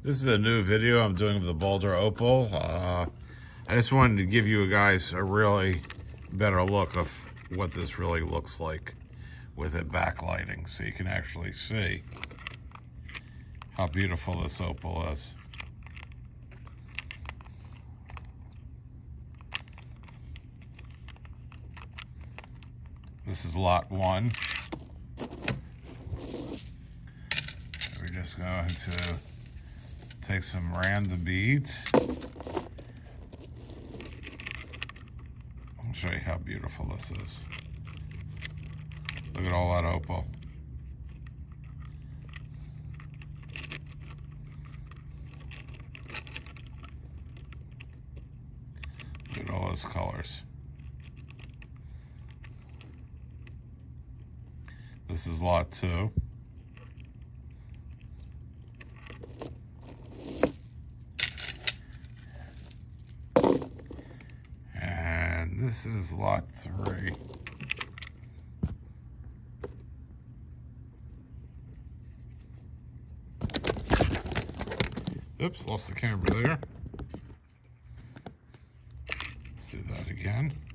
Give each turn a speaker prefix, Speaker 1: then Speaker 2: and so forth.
Speaker 1: This is a new video I'm doing of the Boulder Opal. I just wanted to give you guys a really better look of what this really looks like with it backlighting, so you can actually see how beautiful this opal is. This is lot 1. We're just going to take some random beads. I'll show you how beautiful this is. Look at all that opal. Look at all those colors. This is lot 2. And this is lot 3. Oops, lost the camera there. Let's do that again.